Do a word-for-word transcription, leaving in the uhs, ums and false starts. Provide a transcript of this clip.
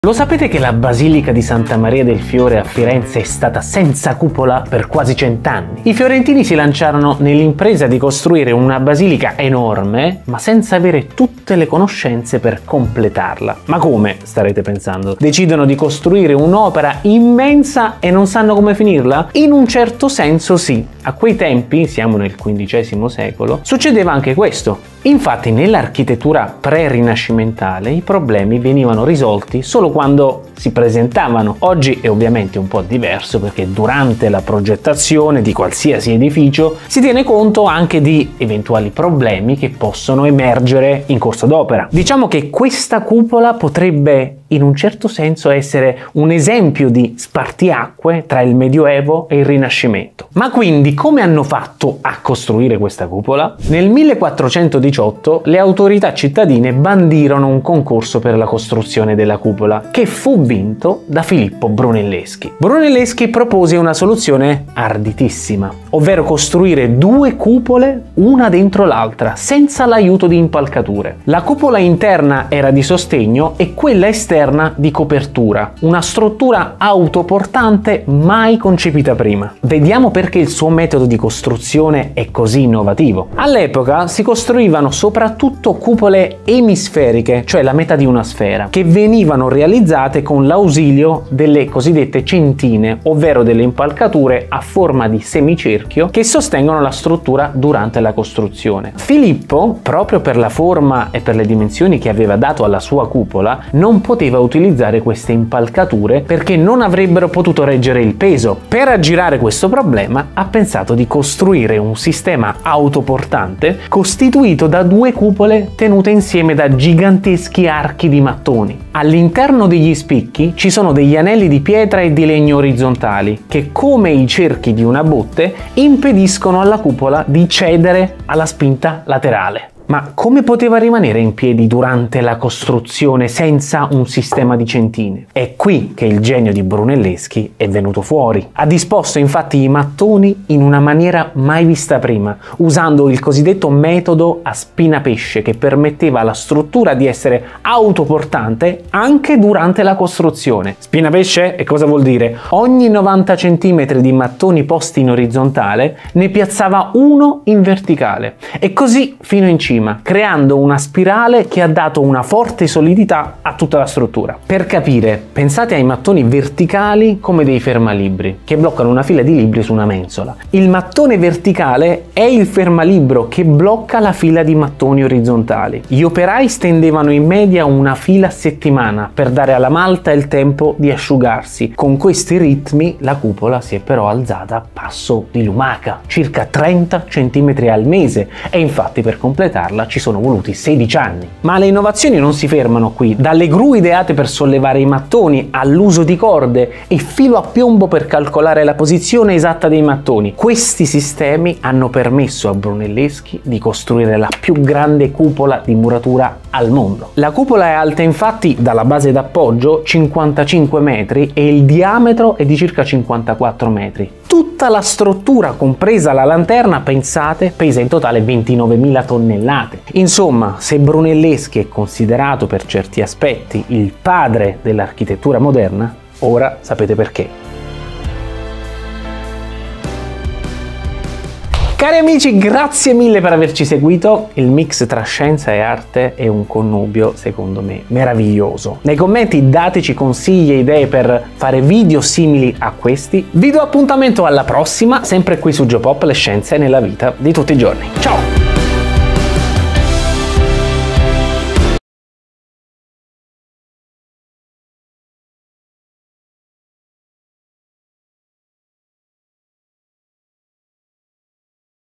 Lo sapete che la Basilica di Santa Maria del Fiore a Firenze è stata senza cupola per quasi cent'anni? I fiorentini si lanciarono nell'impresa di costruire una basilica enorme, ma senza avere tutte le conoscenze per completarla. Ma come, starete pensando? Decidono di costruire un'opera immensa e non sanno come finirla? In un certo senso sì. A quei tempi, siamo nel quindicesimo secolo, succedeva anche questo. Infatti nell'architettura pre-rinascimentale i problemi venivano risolti solo quando si presentavano. Oggi è ovviamente un po' diverso perché durante la progettazione di qualsiasi edificio si tiene conto anche di eventuali problemi che possono emergere in corso d'opera. Diciamo che questa cupola potrebbe in un certo senso essere un esempio di spartiacque tra il Medioevo e il Rinascimento. Ma quindi come hanno fatto a costruire questa cupola? Nel millequattrocentodiciotto le autorità cittadine bandirono un concorso per la costruzione della cupola, che fu vinto da Filippo Brunelleschi. Brunelleschi propose una soluzione arditissima, ovvero costruire due cupole una dentro l'altra, senza l'aiuto di impalcature. La cupola interna era di sostegno e quella esterna di copertura, una struttura autoportante mai concepita prima. Vediamo perché il suo metodo di costruzione è così innovativo. All'epoca si costruivano soprattutto cupole emisferiche, cioè la metà di una sfera, che venivano realizzate con l'ausilio delle cosiddette centine, ovvero delle impalcature a forma di semicerchio che sostengono la struttura durante la costruzione. Filippo, proprio per la forma e per le dimensioni che aveva dato alla sua cupola, non poteva utilizzare queste impalcature perché non avrebbero potuto reggere il peso. Per aggirare questo problema ha pensato di costruire un sistema autoportante costituito da due cupole tenute insieme da giganteschi archi di mattoni. All'interno degli spicchi ci sono degli anelli di pietra e di legno orizzontali che, come i cerchi di una botte, impediscono alla cupola di cedere alla spinta laterale. Ma come poteva rimanere in piedi durante la costruzione senza un sistema di centine? È qui che il genio di Brunelleschi è venuto fuori. Ha disposto infatti i mattoni in una maniera mai vista prima, usando il cosiddetto metodo a spina pesce, che permetteva alla struttura di essere autoportante anche durante la costruzione. Spina pesce? E cosa vuol dire? Ogni novanta centimetri di mattoni posti in orizzontale ne piazzava uno in verticale, e così fino in cima, creando una spirale che ha dato una forte solidità a tutta la struttura. Per capire, pensate ai mattoni verticali come dei fermalibri, che bloccano una fila di libri su una mensola. Il mattone verticale è il fermalibro che blocca la fila di mattoni orizzontali. Gli operai stendevano in media una fila a settimana per dare alla malta il tempo di asciugarsi. Con questi ritmi la cupola si è però alzata a passo di lumaca, circa trenta centimetri al mese, e infatti per completarla ci sono voluti sedici anni. Ma le innovazioni non si fermano qui. Dalle gru ideate per sollevare i mattoni all'uso di corde e filo a piombo per calcolare la posizione esatta dei mattoni, questi sistemi hanno permesso a Brunelleschi di costruire la più grande cupola di muratura al mondo. La cupola è alta infatti dalla base d'appoggio cinquantacinque metri e il diametro è di circa cinquantaquattro metri. Tutta la struttura, compresa la lanterna, pensate, pesa in totale ventinovemila tonnellate. Insomma, se Brunelleschi è considerato per certi aspetti il padre dell'architettura moderna, ora sapete perché. Cari amici, grazie mille per averci seguito. Il mix tra scienza e arte è un connubio, secondo me, meraviglioso. Nei commenti dateci consigli e idee per fare video simili a questi. Vi do appuntamento alla prossima, sempre qui su Geopop, le scienze nella vita di tutti i giorni. Ciao!